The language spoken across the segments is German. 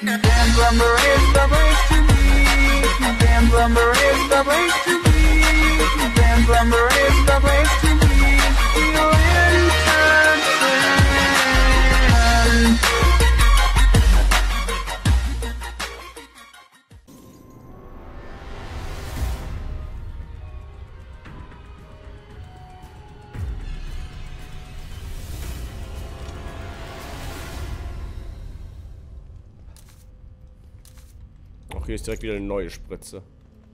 Dan's Lumber is the place to be. Dan's Lumber is the place to be. Dan's Lumber is the place to be. Feel entertained. Ach, hier ist direkt wieder eine neue Spritze.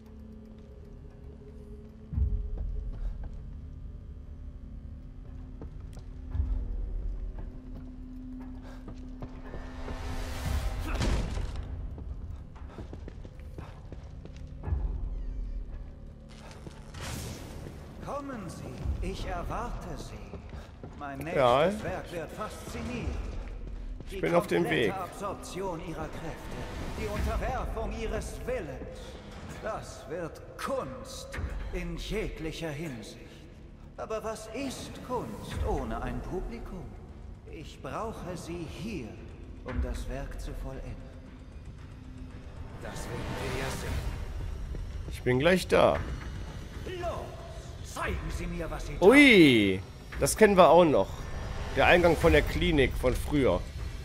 Kommen Sie, ich erwarte Sie. Mein nächstes Ja. Werk wird faszinieren. Ich bin auf dem Weg. Die Absorption ihrer Kräfte, die Unterwerfung ihres Willens. Das wird Kunst in jeglicher Hinsicht. Aber was ist Kunst ohne ein Publikum? Ich brauche Sie hier, um das Werk zu vollenden. Das werden wir ja sehen. Ich bin gleich da. Los, zeigen Sie mir, was Sie tun. Ui, das kennen wir auch noch. Der Eingang von der Klinik von früher.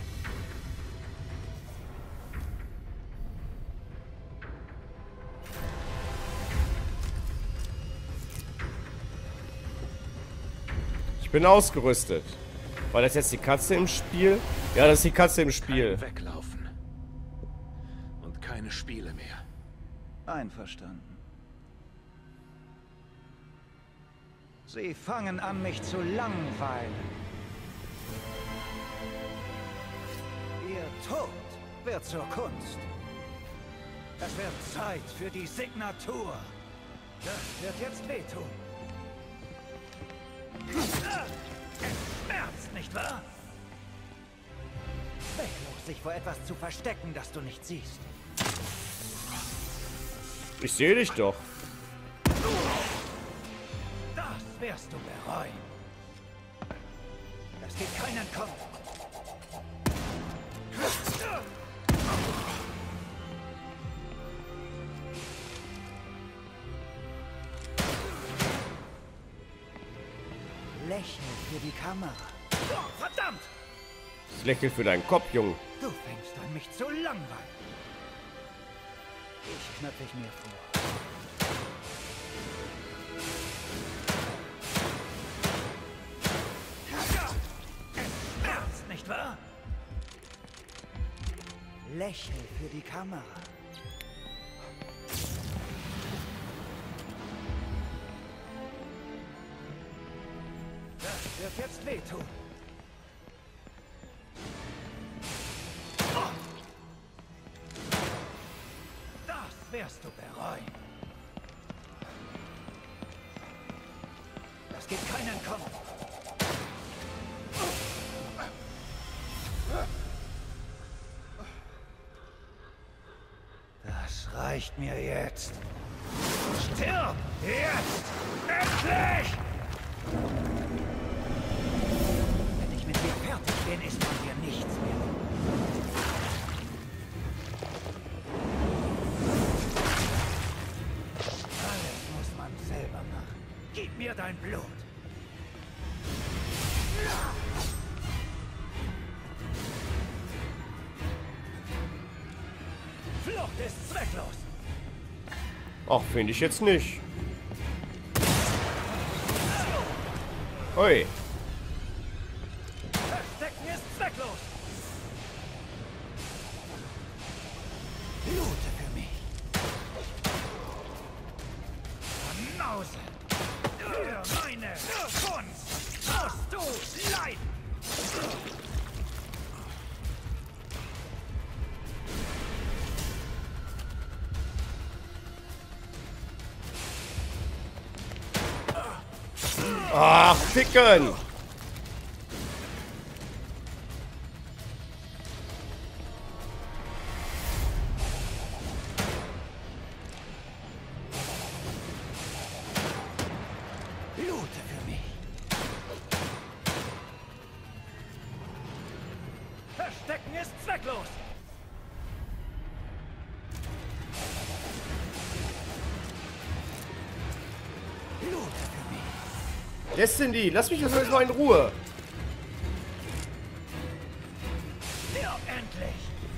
Ich bin ausgerüstet. War das jetzt die Katze im Spiel? Ja, das ist die Katze im Spiel. Kein Weglaufen. Und keine Spiele mehr. Einverstanden. Sie fangen an, mich zu langweilen. Ihr Tod wird zur Kunst. Es wird Zeit für die Signatur. Das wird jetzt wehtun. Es schmerzt, nicht wahr? Zwecklos, sich vor etwas zu verstecken, das du nicht siehst. Ich sehe dich doch. Das wirst du bereuen. Das geht keinen Kopf. Lächel für die Kamera. Oh, verdammt! Ich lächle für deinen Kopf, Junge. Du fängst an, mich zu langweilen. Ich knöpfe ich mir vor. Es schmerzt, nicht wahr? Lächel für die Kamera. Das wird jetzt wehtun. Das wirst du bereuen. Das gibt keinen Kopf. Das reicht mir jetzt. Stirb! Jetzt! Endlich! Wenn ich mit dir fertig bin, ist von dir nichts mehr. Alles muss man selber machen. Gib mir dein Blut. Flucht ist zwecklos. Ach, finde ich jetzt nicht. Ui. Verstecken ist zwecklos. Blute für mich. Mause. Für meine Kunst musst du leiden. Ach, ficken! Blute für mich. Verstecken ist zwecklos. Destiny, lass mich das jetzt mal in Ruhe. Stirb endlich!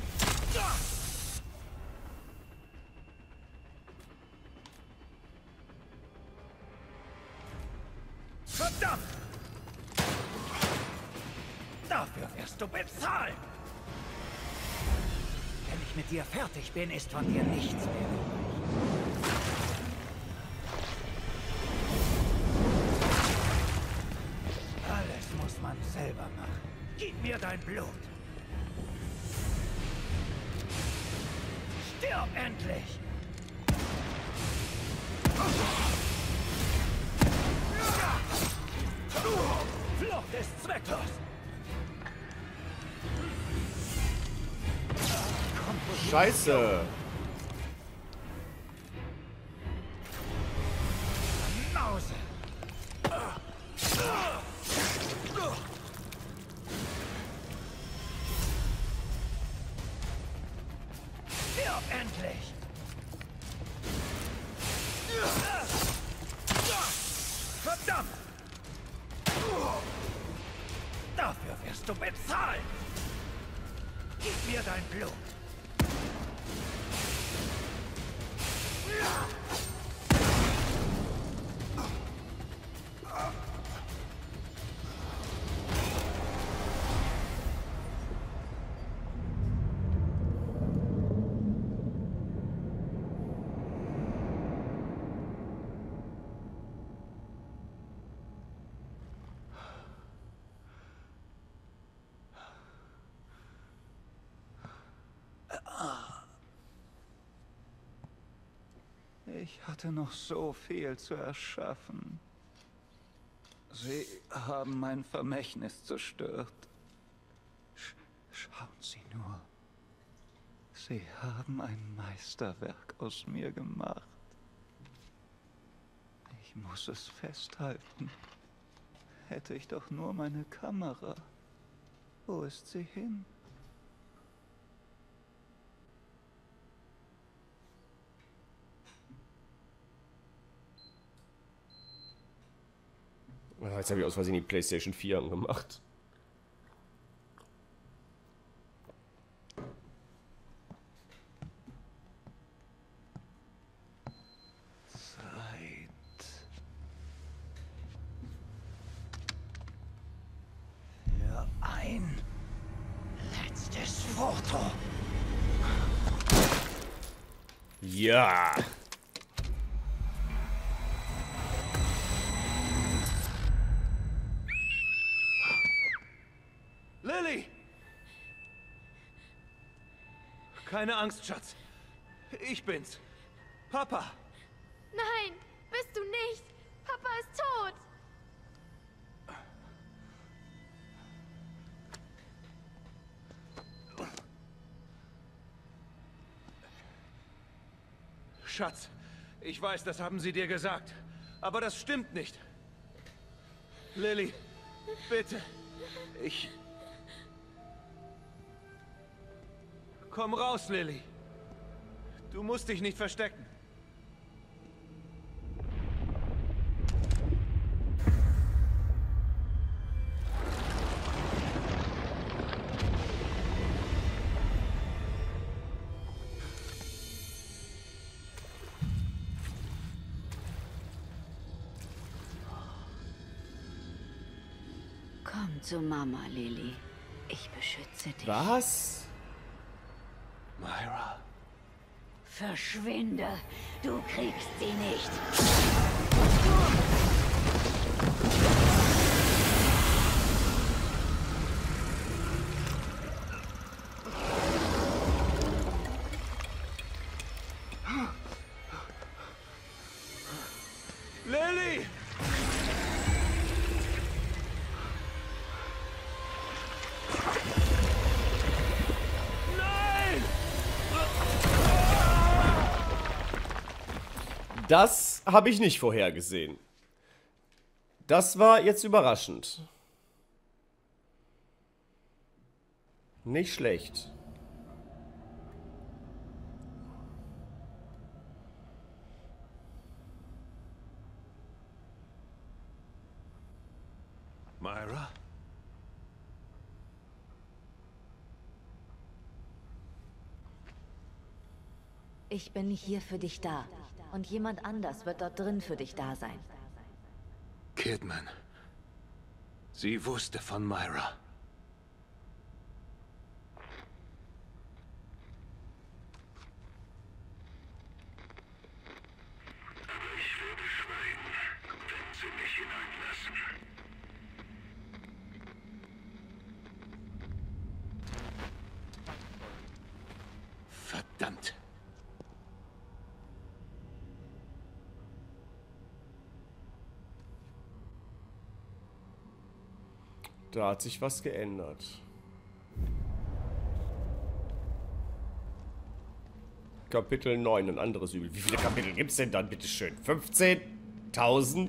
Verdammt! Dafür wirst du bezahlen! Wenn ich mit dir fertig bin, ist von dir nichts mehr übrig. Alles muss man selber machen. Gib mir dein Blut. Stirb endlich! Flucht ist zwecklos! Scheiße. Mause! Stirb endlich! Verdammt! Dafür wirst du bezahlen! Gib mir dein Blut! Ich hatte noch so viel zu erschaffen. Sie haben mein Vermächtnis zerstört. Schauen Sie nur. Sie haben ein Meisterwerk aus mir gemacht. Ich muss es festhalten. Hätte ich doch nur meine Kamera. Wo ist sie hin? Ah, jetzt habe ich aus Versehen die PlayStation 4 angemacht. Zeit. Für ein letztes Foto. Ja. Lilly! Keine Angst, Schatz. Ich bin's. Papa. Nein, bist du nicht. Papa ist tot. Schatz, ich weiß, das haben sie dir gesagt. Aber das stimmt nicht. Lilly, bitte. Komm raus, Lilly. Du musst dich nicht verstecken. Komm zu Mama, Lilly. Ich beschütze dich. Was? Myra. Verschwinde. Du kriegst sie nicht. Lilly! Das habe ich nicht vorhergesehen. Das war jetzt überraschend. Nicht schlecht. Myra? Ich bin hier für dich da. Und jemand anders wird dort drin für dich da sein. Kidman. Sie wusste von Myra. Ich werde schweigen, wenn Sie mich hineinlassen. Verdammt. Da hat sich was geändert. Kapitel 9, ein anderes Übel. Wie viele Kapitel gibt es denn dann, bitteschön? 15.000?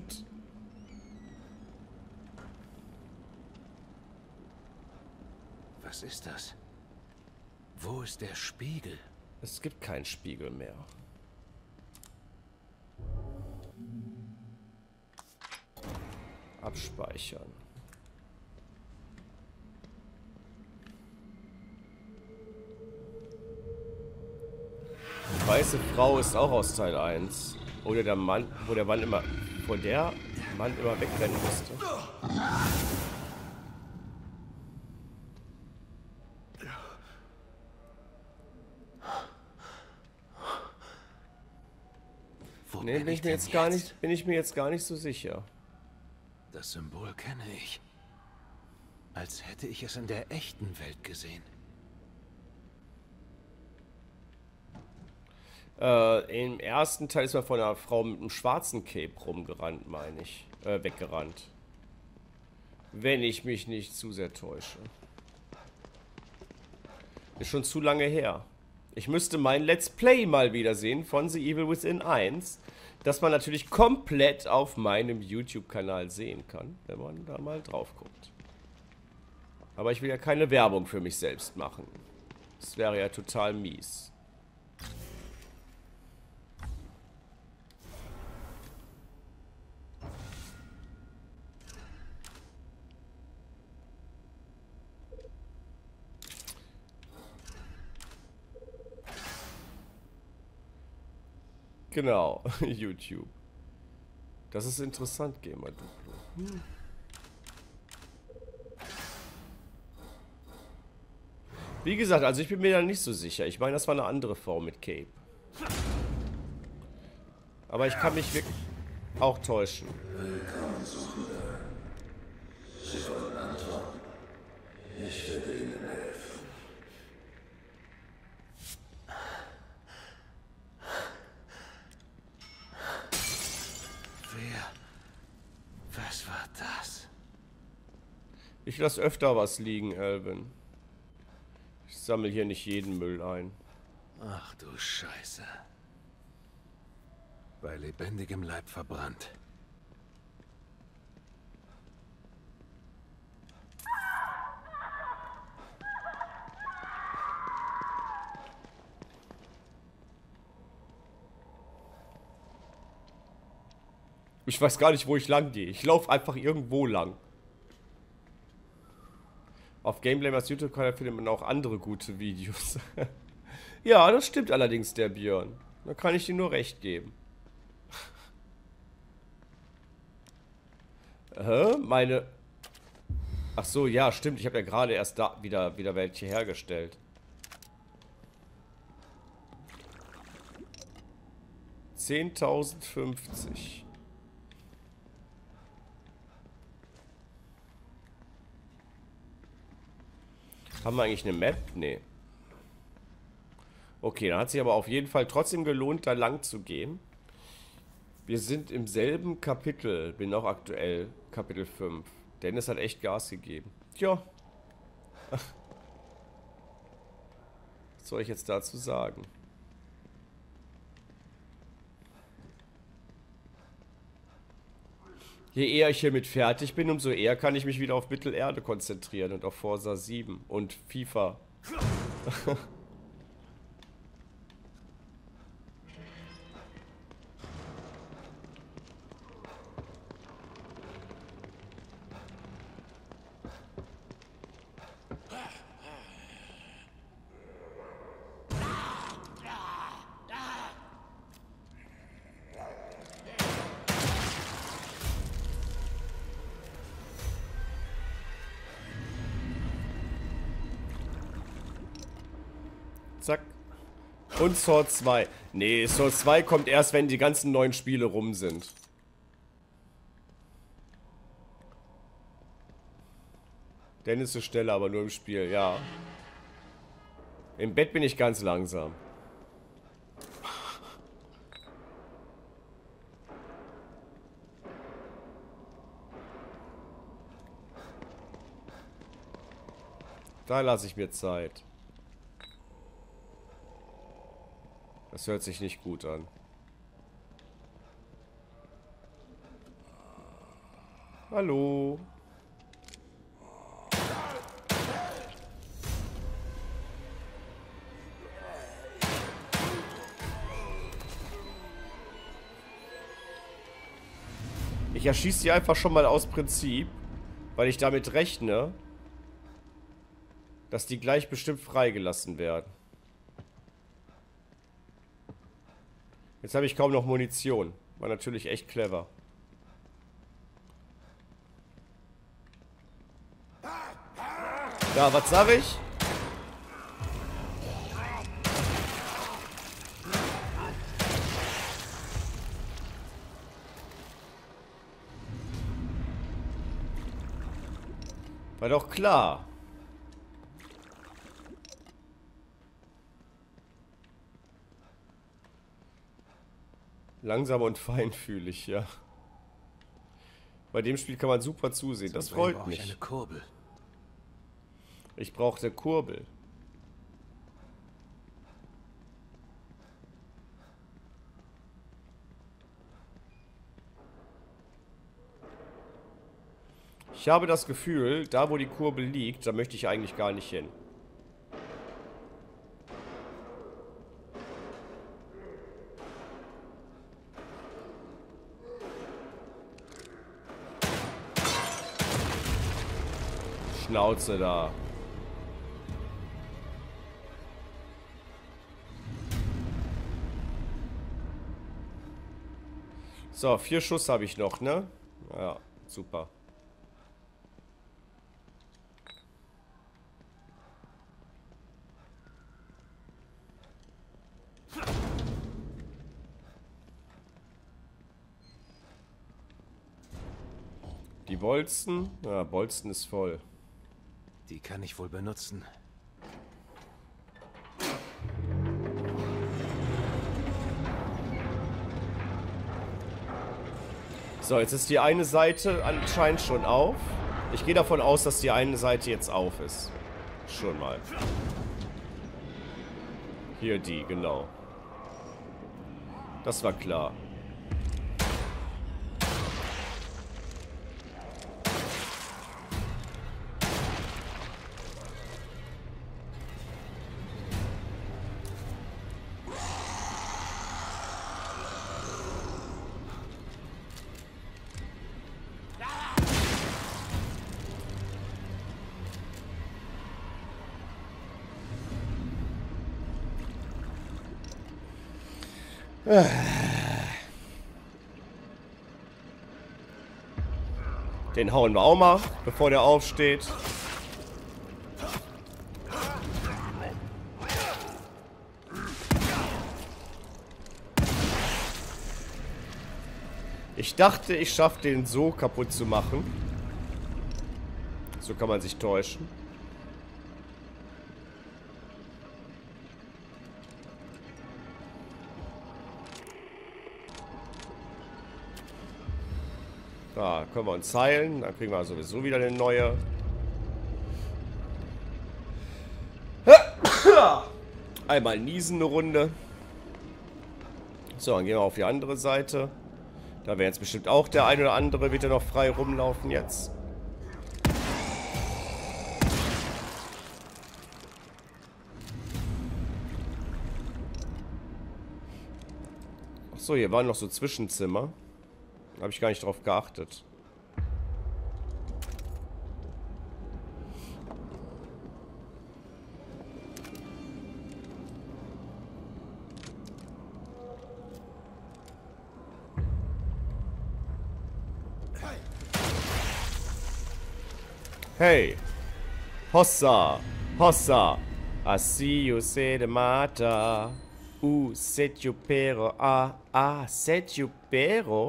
Was ist das? Wo ist der Spiegel? Es gibt keinen Spiegel mehr. Abspeichern. Die weiße Frau ist auch aus Teil 1. Oder der Mann, wo der Mann immer wegrennen musste. Wo Nee, bin ich mir jetzt gar nicht so sicher. Das Symbol kenne ich. Als hätte ich es in der echten Welt gesehen. Im ersten Teil ist man von einer Frau mit einem schwarzen Cape rumgerannt, meine ich. Weggerannt. Wenn ich mich nicht zu sehr täusche. Ist schon zu lange her. Ich müsste mein Let's Play mal wiedersehen von The Evil Within 1, das man natürlich komplett auf meinem YouTube-Kanal sehen kann, wenn man da mal drauf guckt. Aber ich will ja keine Werbung für mich selbst machen. Das wäre ja total mies. Genau, YouTube. Das ist interessant, Gamer Duplo. Wie gesagt, also ich bin mir da nicht so sicher. Ich meine, das war eine andere Form mit Cape. Aber ich kann mich wirklich auch täuschen. Willkommen zurück. Sie wollen antworten. Ich werde Ihnen helfen. Was war das? Ich lasse öfter was liegen, Alvin. Ich sammle hier nicht jeden Müll ein. Ach du Scheiße. Bei lebendigem Leib verbrannt. Ich weiß gar nicht, wo ich lang gehe. Ich laufe einfach irgendwo lang. Auf Gameblamers YouTube-Kanal findet man auch andere gute Videos. Ja, das stimmt allerdings, der Björn. Da kann ich dir nur recht geben. Meine... Ach so, ja, stimmt. Ich habe ja gerade erst da wieder welche hergestellt. 10.050. Haben wir eigentlich eine Map? Nee. Okay, dann hat sich aber auf jeden Fall trotzdem gelohnt, da lang zu gehen. Wir sind im selben Kapitel. Bin auch aktuell Kapitel 5. Dennis hat echt Gas gegeben. Tja. Was soll ich jetzt dazu sagen? Je eher ich hiermit fertig bin, umso eher kann ich mich wieder auf Mittelerde konzentrieren und auf Forza 7 und FIFA. Zack. Und Sword 2. Nee, Sword 2 kommt erst, wenn die ganzen neuen Spiele rum sind. Dennis ist schneller, aber nur im Spiel, ja. Im Bett bin ich ganz langsam. Da lasse ich mir Zeit. Das hört sich nicht gut an. Hallo. Ich erschieße sie einfach schon mal aus Prinzip, weil ich damit rechne, dass die gleich bestimmt freigelassen werden. Jetzt habe ich kaum noch Munition. War natürlich echt clever. Ja, was sag ich? War doch klar. Langsam und feinfühlig, ja. Bei dem Spiel kann man super zusehen. Das freut mich. Eine Kurbel. Ich brauche eine Kurbel. Ich habe das Gefühl, da wo die Kurbel liegt, da möchte ich eigentlich gar nicht hin. Schnauze da. So, 4 Schuss habe ich noch, ne? Ja, super. Die Bolzen? Ja, Bolzen ist voll. Die kann ich wohl benutzen. So, jetzt ist die eine Seite anscheinend schon auf. Ich gehe davon aus, dass die eine Seite jetzt auf ist. Schon mal. Hier die, genau. Das war klar. Den hauen wir auch mal, bevor der aufsteht. Ich dachte, ich schaffe den so kaputt zu machen. So kann man sich täuschen. Da können wir uns heilen. Dann kriegen wir sowieso wieder eine neue. Einmal niesen eine Runde. So, dann gehen wir auf die andere Seite. Da wäre jetzt bestimmt auch der ein oder andere wieder noch frei rumlaufen jetzt. Achso, hier waren noch so Zwischenzimmer. Habe ich gar nicht drauf geachtet. Hey! Hossa! Hossa! I see you say the matter. Set you pero. Set you pero.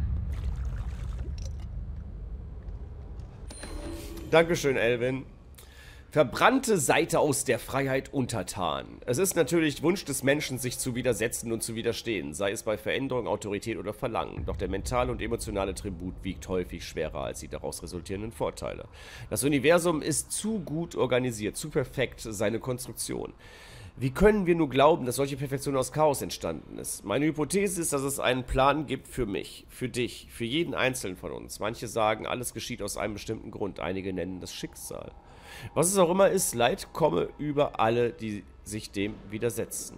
Dankeschön, Elvin. Verbrannte Seite aus der Freiheit untertan. Es ist natürlich Wunsch des Menschen, sich zu widersetzen und zu widerstehen, sei es bei Veränderung, Autorität oder Verlangen. Doch der mentale und emotionale Tribut wiegt häufig schwerer als die daraus resultierenden Vorteile. Das Universum ist zu gut organisiert, zu perfekt seine Konstruktion. Wie können wir nur glauben, dass solche Perfektion aus Chaos entstanden ist? Meine Hypothese ist, dass es einen Plan gibt für mich, für dich, für jeden Einzelnen von uns. Manche sagen, alles geschieht aus einem bestimmten Grund. Einige nennen das Schicksal. Was es auch immer ist, Leid komme über alle, die sich dem widersetzen.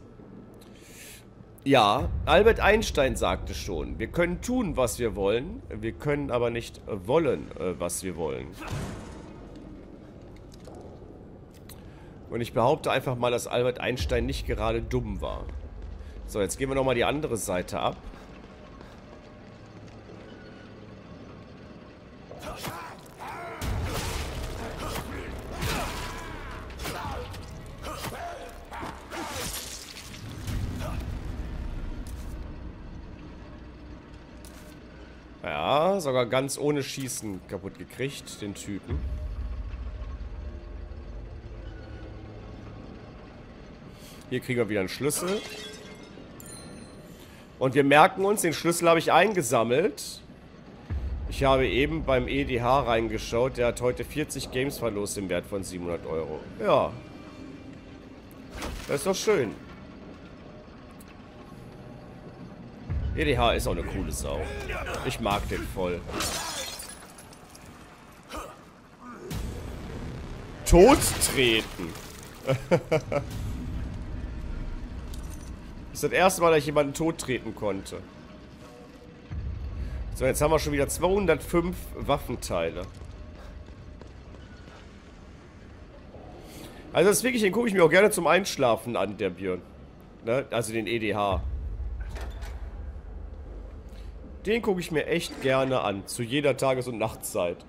Ja, Albert Einstein sagte schon, wir können tun, was wir wollen, wir können aber nicht wollen, was wir wollen. Und ich behaupte einfach mal, dass Albert Einstein nicht gerade dumm war. So, jetzt gehen wir nochmal die andere Seite ab. Ja, sogar ganz ohne Schießen kaputt gekriegt, den Typen. Hier kriegen wir wieder einen Schlüssel. Und wir merken uns, den Schlüssel habe ich eingesammelt. Ich habe eben beim EDH reingeschaut. Der hat heute 40 Games verlost im Wert von 700 Euro. Ja. Das ist doch schön. EDH ist auch eine coole Sau. Ich mag den voll. Tot treten. Das ist das erste Mal, dass ich jemanden tot treten konnte. So, jetzt haben wir schon wieder 205 Waffenteile. Also das ist wirklich, den gucke ich mir auch gerne zum Einschlafen an, der Björn. Ne? Also den EDH. Den gucke ich mir echt gerne an, zu jeder Tages- und Nachtzeit.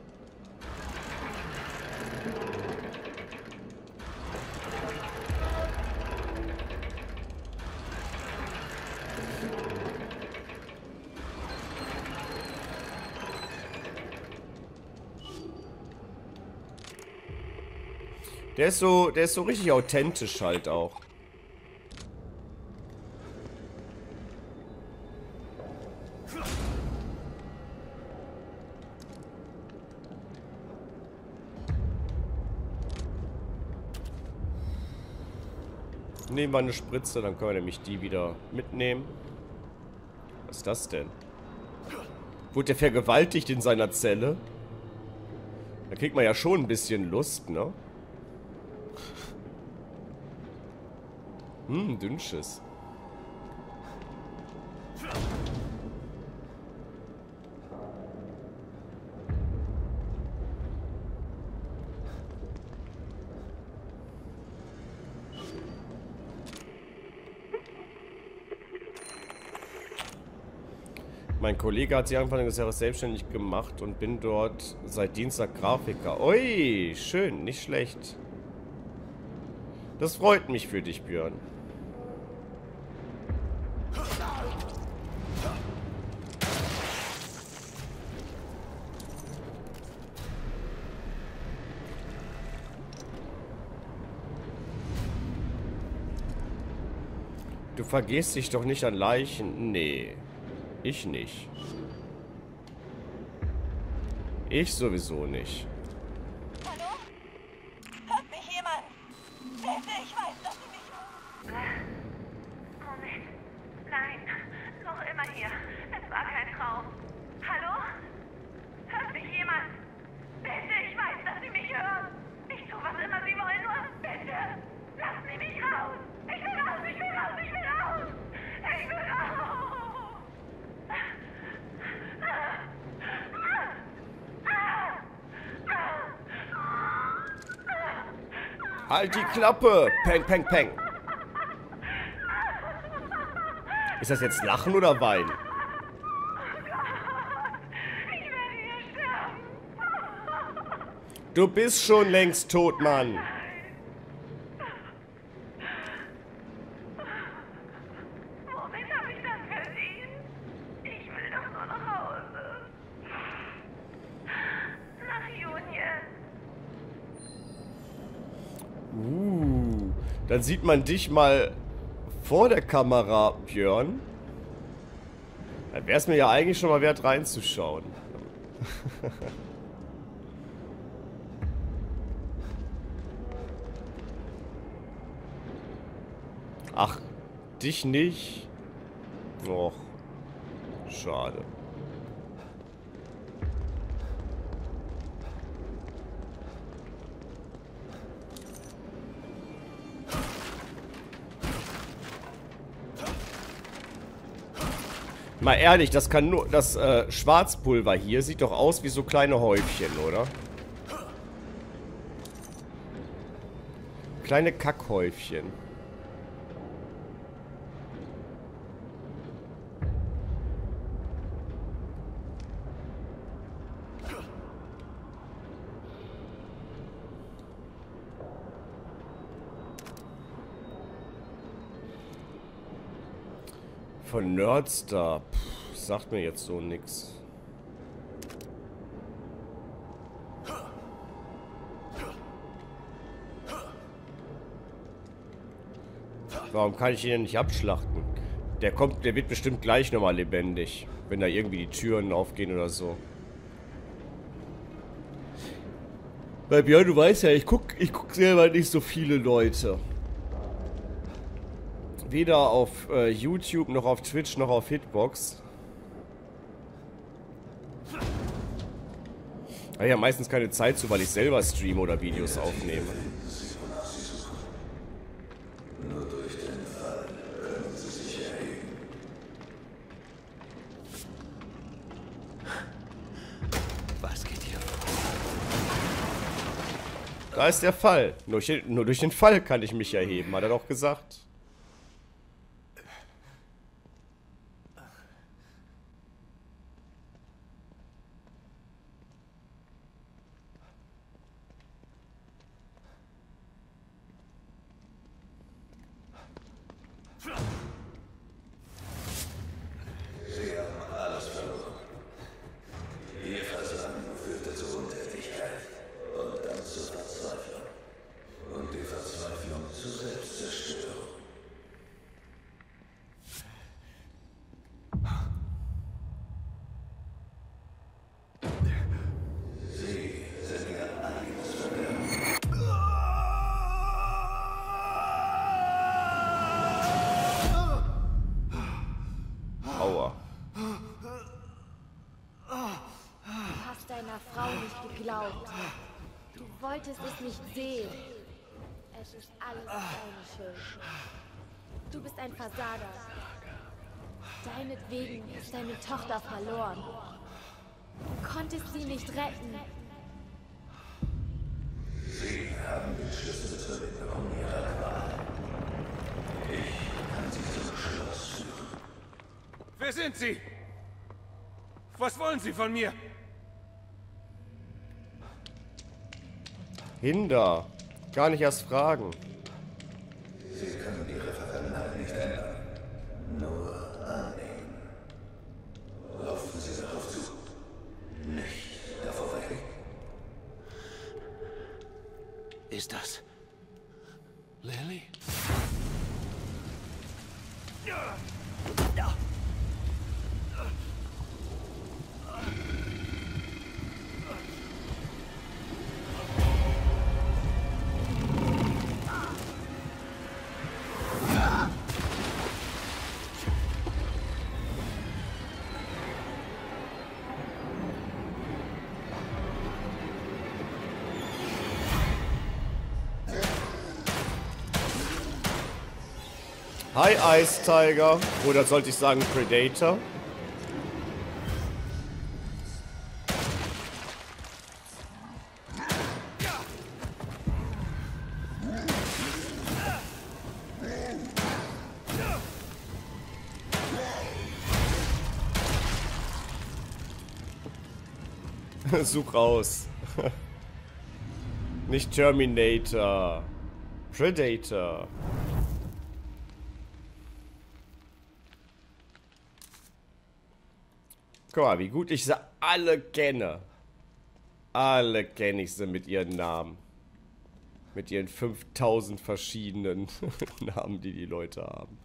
Der ist so richtig authentisch halt auch. Nehmen wir eine Spritze, dann können wir nämlich die wieder mitnehmen. Was ist das denn? Wurde der vergewaltigt in seiner Zelle? Da kriegt man ja schon ein bisschen Lust, ne? Dünnschiss. Mein Kollege hat sich Anfang des Jahres selbstständig gemacht und bin dort seit Dienstag Grafiker. Ui, schön, nicht schlecht. Das freut mich für dich, Björn. Du vergehst dich doch nicht an Leichen. Nee, ich nicht. Ich sowieso nicht. Hallo? Hört mich jemand? Bitte, ich weiß, dass Sie mich... Moment. Nein, noch immer hier. Es war kein Traum. Hallo? Hört mich jemand? Bitte, ich weiß, dass Sie mich hören. Ich tue, was immer Sie wollen, nur bitte. Lassen Sie mich raus. Ich will raus, ich will raus, ich will raus. Ich will raus. Halt die Klappe! Peng, peng, peng. Ist das jetzt Lachen oder Weinen? Ich werde hier sterben. Du bist schon längst tot, Mann. Dann sieht man dich mal vor der Kamera, Björn. Dann wäre es mir ja eigentlich schon mal wert reinzuschauen. Ach, dich nicht? Och, schade. Mal ehrlich, das kann nur... Das Schwarzpulver hier sieht doch aus wie so kleine Häufchen, oder? Kleine Kackhäufchen. Von Nerdstar. Pff, sagt mir jetzt so nix. Warum kann ich ihn denn nicht abschlachten? Der wird bestimmt gleich nochmal lebendig. Wenn da irgendwie die Türen aufgehen oder so. Weil Björn, du weißt ja, ich guck selber nicht so viele Leute. Weder auf YouTube, noch auf Twitch, noch auf Hitbox. Ich habe ja meistens keine Zeit zu, weil ich selber streame oder Videos aufnehme. Nur durch den Fall können sie sich erheben. Was geht hier vor? Da ist der Fall. Nur durch den Fall kann ich mich erheben, hat er doch gesagt. Du wolltest es nicht sehen. Es ist alles deine Schuld. Du bist ein Versager. Deinetwegen ist deine Tochter verloren. Du konntest sie nicht retten. Sie haben den Schlüssel zur Linderung ihrer Qual. Ich kann sie zum Schloss führen. Wer sind Sie? Was wollen Sie von mir? Hinder. Gar nicht erst fragen. Sie können ihre Vergangenheit nicht ändern. Nur annehmen. Laufen Sie darauf zu. Nicht davor weg. Ist das Lily? Hi Ice Tiger. Oder sollte ich sagen Predator? Such raus. Nicht Terminator. Predator. Guck mal, wie gut ich sie alle kenne. Alle kenne ich sie mit ihren Namen. Mit ihren 5000 verschiedenen Namen, die die Leute haben.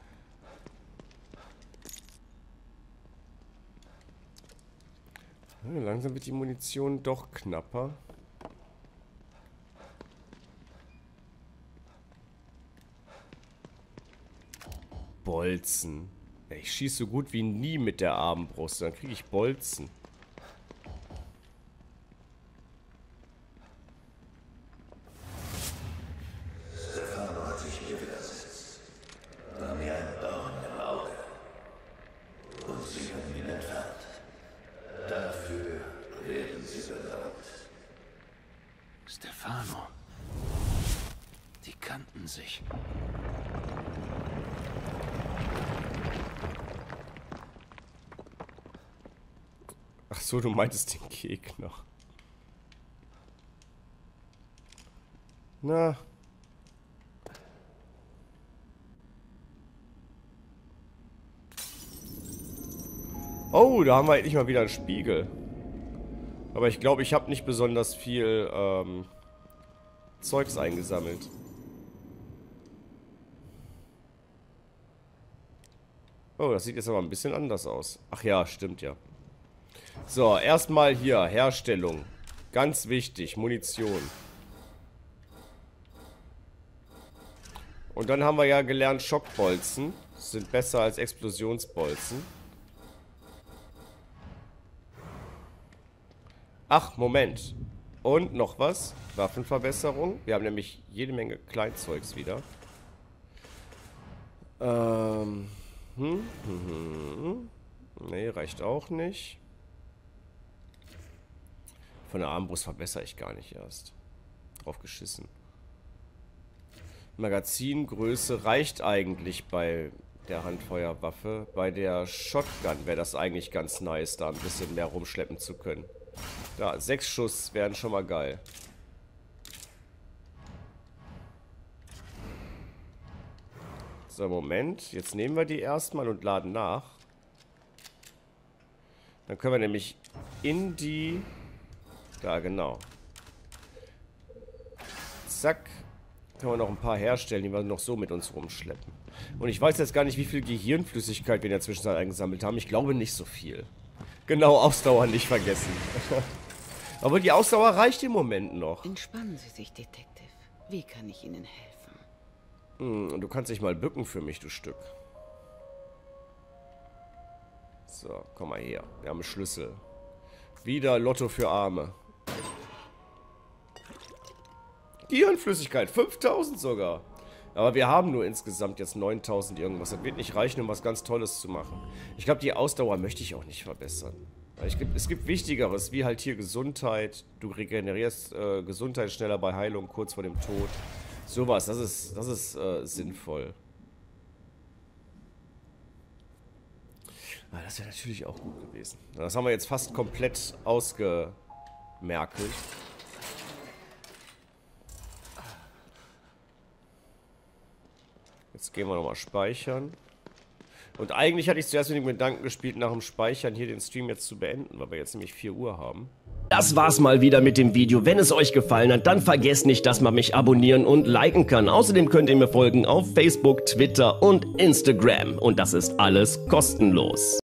Langsam wird die Munition doch knapper. Bolzen. Ich schieße so gut wie nie mit der Armbrust, dann kriege ich Bolzen. Stefano hat sich mir widersetzt. War mir ein Dorn im Auge. Und sie haben ihn entfernt. Dafür werden sie belangt. Stefano. Die kannten sich. Ach so, du meintest den Gegner. Na. Oh, da haben wir endlich mal wieder einen Spiegel. Aber ich glaube, ich habe nicht besonders viel Zeugs eingesammelt. Oh, das sieht jetzt aber ein bisschen anders aus. Ach ja, stimmt ja. So, erstmal hier, Herstellung. Ganz wichtig, Munition. Und dann haben wir ja gelernt, Schockbolzen sind besser als Explosionsbolzen. Ach, Moment. Und noch was? Waffenverbesserung. Wir haben nämlich jede Menge Kleinzeugs wieder. Nee, reicht auch nicht. Von der Armbrust verbessere ich gar nicht erst. Drauf geschissen. Magazingröße reicht eigentlich bei der Handfeuerwaffe. Bei der Shotgun wäre das eigentlich ganz nice, da ein bisschen mehr rumschleppen zu können. Da, 6 Schuss wären schon mal geil. So, Moment. Jetzt nehmen wir die erstmal und laden nach. Dann können wir nämlich in die... Da, genau. Zack. Können wir noch ein paar herstellen, die wir noch so mit uns rumschleppen. Und ich weiß jetzt gar nicht, wie viel Gehirnflüssigkeit wir in der Zwischenzeit eingesammelt haben. Ich glaube nicht so viel. Genau, Ausdauer nicht vergessen. Aber die Ausdauer reicht im Moment noch. Entspannen Sie sich, Detective. Wie kann ich Ihnen helfen? Du kannst dich mal bücken für mich, du Stück. So, komm mal her. Wir haben einen Schlüssel. Wieder Lotto für Arme. Gehirnflüssigkeit, 5000 sogar. Aber wir haben nur insgesamt jetzt 9000 irgendwas. Das wird nicht reichen, um was ganz Tolles zu machen. Ich glaube, die Ausdauer möchte ich auch nicht verbessern. Es gibt Wichtigeres, wie halt hier Gesundheit. Du regenerierst Gesundheit schneller bei Heilung, kurz vor dem Tod. Sowas, das ist sinnvoll. Aber das wäre natürlich auch gut gewesen. Das haben wir jetzt fast komplett ausgemerkelt. Jetzt gehen wir nochmal speichern. Und eigentlich hatte ich zuerst mit dem Gedanken gespielt, nach dem Speichern hier den Stream jetzt zu beenden, weil wir jetzt nämlich 4 Uhr haben. Das war's mal wieder mit dem Video. Wenn es euch gefallen hat, dann vergesst nicht, dass man mich abonnieren und liken kann. Außerdem könnt ihr mir folgen auf Facebook, Twitter und Instagram. Und das ist alles kostenlos.